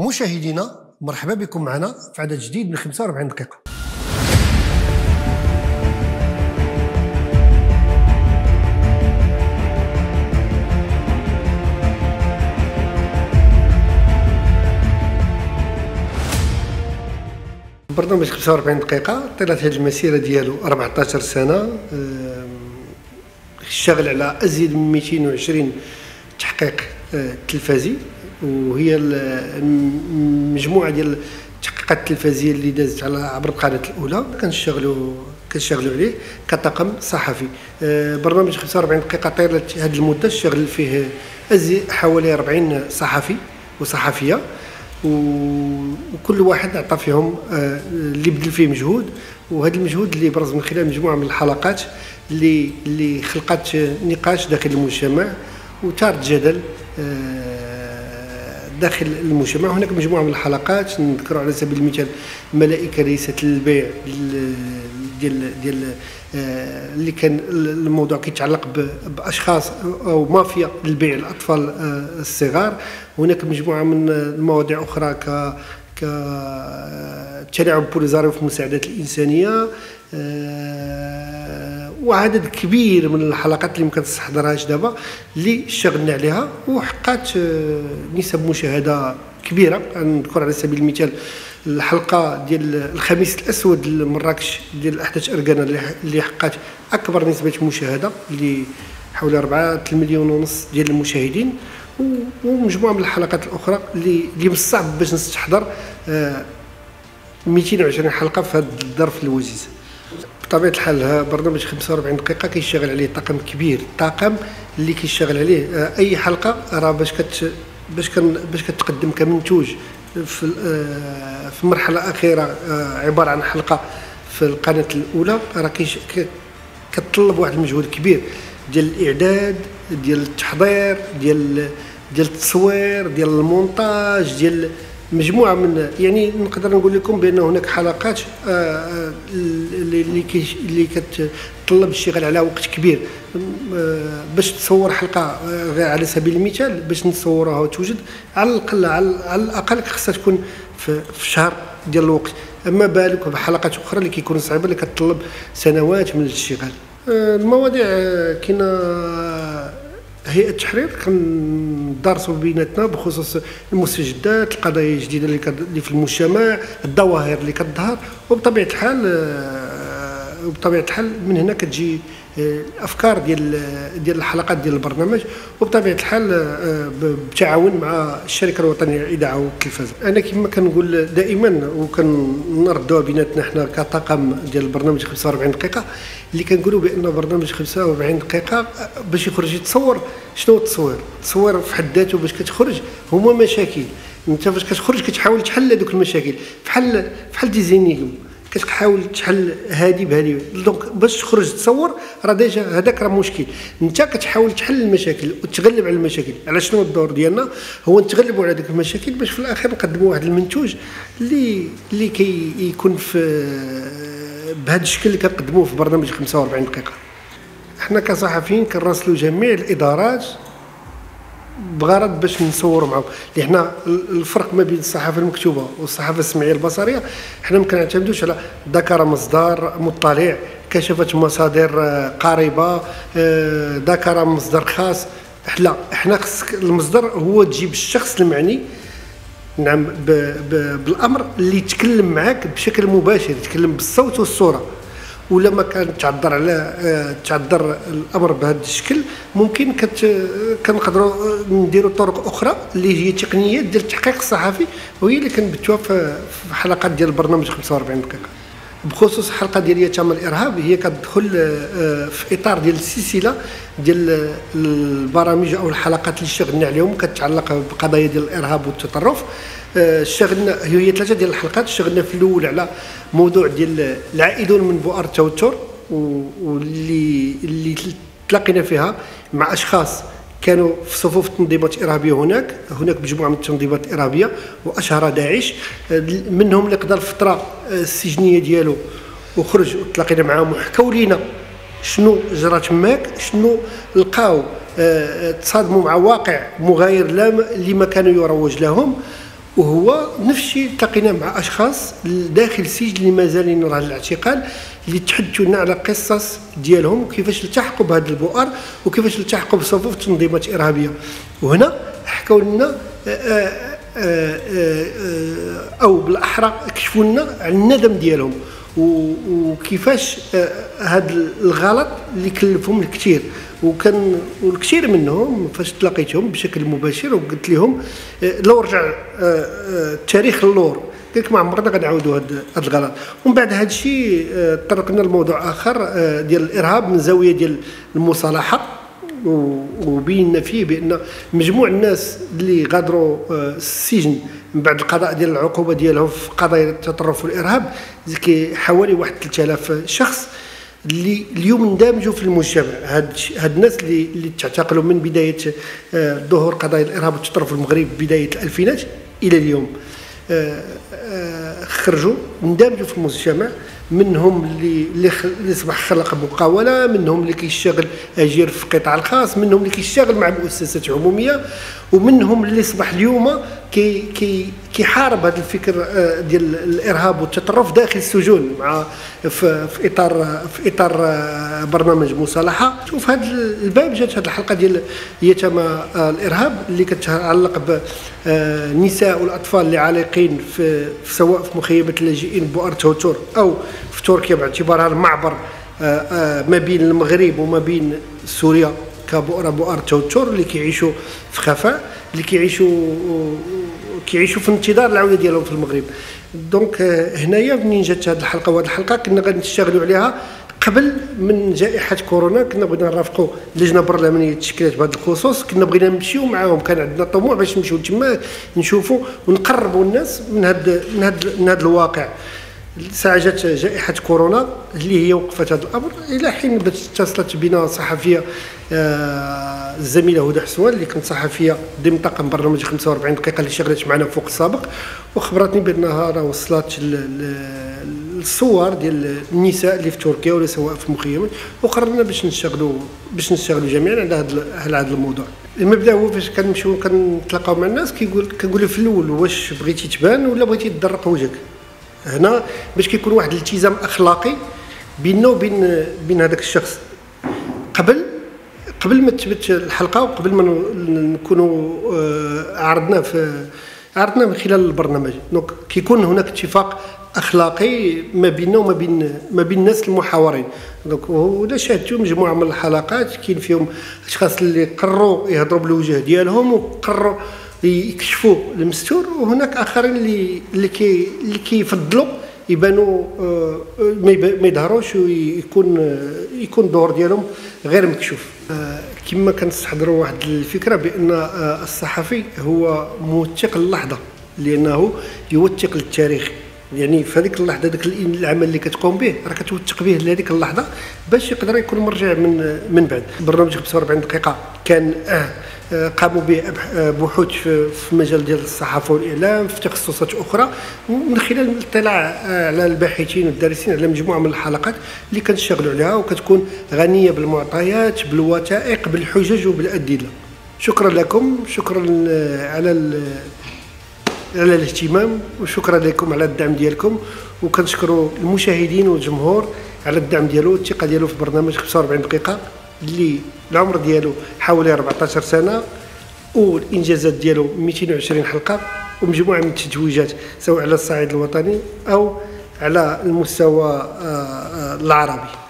مشاهدينا مرحبا بكم معنا في عدد جديد من 45 دقيقة. برنامج 45 دقيقة طيلة هذه المسيرة ديالو 14 سنة، اشتغل على أزيد من 220 تحقيق تلفزي، وهي المجموعة ديال التحقيقات التلفزية اللي دازت على عبر القناة الأولى كنشتغلوا عليه كطاقم صحفي. برنامج 45 دقيقة طيلة هذه المدة اشتغل فيه حوالي 40 صحفي وصحفية، وكل واحد عطى فيهم اللي بدل فيه مجهود، وهذا المجهود اللي برز من خلال مجموعة من الحلقات اللي خلقت نقاش داخل المجتمع وثارت جدل داخل المجتمع. هناك مجموعة من الحلقات نذكر على سبيل المثال ملائكة ليست للبيع ديال اللي كان الموضوع كيتعلق باشخاص او مافيا للبيع الاطفال الصغار. هناك مجموعة من المواضيع اخرى كتلاعب بوليزاريو في المساعدات الانسانيه، وعدد كبير من الحلقات اللي ممكن تستحضرهاش دابا اللي اشتغلنا عليها وحققت نسب مشاهده كبيره. نذكر على سبيل المثال الحلقه ديال الخميس الاسود لمراكش ديال احداث اركانا اللي حققت اكبر نسبه مشاهده اللي حوالي 4 مليون ونص ديال المشاهدين، ومجموعه من الحلقات الاخرى اللي من الصعب باش نستحضر 220 حلقه في هذا الظرف الوجيز. بطبيعه الحال برنامج 45 دقيقه كيشتغل عليه طاقم كبير، طاقم اللي كيشتغل عليه اي حلقه راه باش كتقدم كمنتوج في المرحله الاخيره عباره عن حلقه في القناه الاولى، راه كتطلب واحد المجهود كبير ديال الاعداد، ديال التحضير، ديال التصوير، ديال المونتاج، ديال مجموعه من، يعني نقدر نقول لكم بان هناك حلقات اللي كتطلب الشغل على وقت كبير. باش تصور حلقه على سبيل المثال باش نصورها وتوجد على الاقل خصها تكون في شهر ديال الوقت، اما بالك بحلقات اخرى اللي كيكونوا صعيبه اللي كتطلب سنوات من الاشتغال. المواضيع كاينه هيئة التحرير كندرسوا بيناتنا بخصوص المستجدات، القضايا الجديده اللي في المجتمع، الظواهر اللي كتظهر، وبطبيعه الحال من هنا كتجي الافكار ديال الحلقات ديال البرنامج، وبطبيعه الحال بالتعاون مع الشركه الوطنيه للاذاعه والتلفزه. انا كما كنقول دائما وكنردوها بيناتنا حنا كطاقم ديال البرنامج 45 دقيقه، اللي كنقولوا بان برنامج 45 دقيقه باش يخرج يتصور. شنو التصوير في حد ذاته باش كتخرج هما مشاكل، انت فاش كتخرج كتحاول تحل هذوك المشاكل بحال ديزينيغم، كتحاول تحل هادي بهادي. دونك باش تخرج تصور راه ديجا هذاك راه مشكل، انت كتحاول تحل المشاكل وتغلب على المشاكل. على شنو الدور ديالنا؟ هو نتغلبوا على هذيك المشاكل باش في الاخير نقدموا واحد المنتوج اللي كيكون في بهذا الشكل اللي كنقدموه في برنامج 45 دقيقه. احنا كصحفيين كنراسلوا جميع الادارات بغرض باش نصوروا معهم، اللي حنا الفرق ما بين الصحافه المكتوبه والصحافه السمعيه البصريه، حنا ما كنعتمدوش على ذكر مصدر مطلع، كشفت مصادر قريبه، ذكر مصدر خاص. احنا خص المصدر هو تجيب الشخص المعني، نعم، بالامر اللي يتكلم معك بشكل مباشر، يتكلم بالصوت والصوره. ولما كان تعذر الامر بهذا الشكل ممكن كنقدروا نديروا طرق اخرى اللي هي تقنيات ديال التحقيق الصحفي، وهي اللي كنبتوها في حلقات ديال البرنامج 45 دقيقه. بخصوص الحلقه ديال يتم الارهاب، هي كتدخل في اطار ديال السلسله ديال البرامج او الحلقات اللي اشتغلنا عليهم كتعلق بقضايا ديال الارهاب والتطرف. اشتغلنا هي 3 ديال الحلقات. اشتغلنا في الاول على موضوع ديال العائدون من بؤر التوتر، واللي تلاقينا فيها مع اشخاص كانوا في صفوف التنظيمات الارهابيه. هناك مجموعه من التنظيمات الارهابيه واشهرها داعش، منهم اللي قضى الفتره السجنيه ديالو وخرج، وتلاقينا معاهم وحكاو لينا شنو جرى تماك، شنو لقاو، تصادموا مع واقع مغاير لما كانوا يروج لهم. وهو نفس الشيء التقينا مع اشخاص داخل السجن اللي مازالين رهن الاعتقال، اللي تحدثوا لنا على قصص ديالهم وكيفاش التحقوا بهذا البؤر وكيفاش التحقوا بصفوف تنظيمات ارهابيه. وهنا حكوا لنا او بالاحرى كشفوا لنا عن الندم ديالهم وكيفاش هذا الغلط اللي كلفهم الكثير. وكان والكثير منهم فاش تلاقيتهم بشكل مباشر وقلت لهم لو رجع التاريخ اللور قلت لك ما عمرنا غنعاودوا هذا الغلط. ومن بعد هذا الشيء طرقنا لموضوع اخر ديال الارهاب من زاويه ديال المصالحه، وبينا فيه بان مجموع الناس اللي غادروا السجن من بعد القضاء ديال العقوبه ديالهم في قضايا التطرف والارهاب حوالي واحد 3000 شخص اللي اليوم اندمجوا في المجتمع. هاد الناس اللي تعتقلوا من بدايه ظهور قضايا الارهاب والتطرف في المغرب بدايه الالفينات الى اليوم، خرجوا اندمجوا في المجتمع. منهم اللي اصبح خلق مقاوله، منهم اللي كيشتغل اجير في القطاع الخاص، منهم اللي كيشتغل مع مؤسسات عموميه، ومنهم اللي اصبح اليوم كيحارب هذا الفكر ديال الارهاب والتطرف داخل السجون مع في اطار برنامج مصالحه. شوف هذا الباب جات هذه الحلقه ديال يتامى الارهاب اللي كتعلق بالنساء والاطفال اللي عالقين سواء في مخيمه اللاجئين بؤر توتور او في تركيا باعتبارها المعبر ما بين المغرب وما بين سوريا بؤر توتور، اللي كيعيشوا في خفاء، اللي كيعيشوا في انتظار العوده ديالهم في المغرب. دونك هنايا منين جات هذه الحلقه، وهذه الحلقه كنا غنشتغلوا عليها قبل من جائحه كورونا. كنا بغينا نرافقوا لجنه برلمانيه تشكلت بهذا الخصوص، كنا بغينا نمشيو معاهم، كان عندنا طموح باش نمشيو تما نشوفوا ونقربوا الناس من هذا الواقع. ساعة جات جائحة كورونا اللي هي وقفت هذا الأمر إلى حين اتصلت بنا صحفية الزميلة هدى حسوان اللي كانت صحفية ضمن طاقم برنامج 45 دقيقة اللي شغلت معنا فوق السابق، وخبرتني بأنها راه وصلت الصور ديال النساء اللي في تركيا ولا سواء في المخيمات، وقررنا باش نشتغلوا جميعا على هذا الموضوع. المبدا هو فاش كنمشيو كنتلاقاو مع الناس كنقولوا في الاول واش بغيتي تبان ولا بغيتي تدرق وجهك. هنا باش كيكون واحد الالتزام اخلاقي بيننا وبين هذاك الشخص قبل ما تثبت الحلقه وقبل ما نكونوا عرضنا من خلال البرنامج. دونك كيكون هناك اتفاق اخلاقي ما بيننا وما بين الناس المحاورين. دونك ولا شاهدتوا مجموعه من الحلقات كاين فيهم اشخاص اللي قرروا يهضروا بالوجه ديالهم وقرروا يكشفوا المستور، وهناك اخرين اللي كيفضلوا يبانوا ما يظهروش ويكون الدور ديالهم غير مكشوف. كما كنستحضروا واحد الفكره بان الصحفي هو موثق اللحظه، لانه يوثق للتاريخ. يعني في هذيك اللحظه داك العمل اللي كتقوم به راه كتوثق به لهذيك اللحظه باش يقدر يكون مرجع من بعد. برنامج 45 دقيقه كان قاموا ببحوث في مجال ديال الصحافه والاعلام في تخصصات اخرى، ومن خلال الاطلاع على الباحثين والدارسين على مجموعه من الحلقات اللي كنشتغلوا عليها وكتكون غنيه بالمعطيات بالوثائق بالحجج وبالادله. شكرا لكم، شكرا على الاهتمام، وشكرا لكم على الدعم ديالكم، وكنشكروا المشاهدين والجمهور على الدعم ديالو والثقه ديالو في برنامج 45 دقيقه اللي العمر ديالو حوالي 14 سنه والانجازات ديالو 220 حلقه ومجموعه من التتويجات سواء على الصعيد الوطني او على المستوى العربي.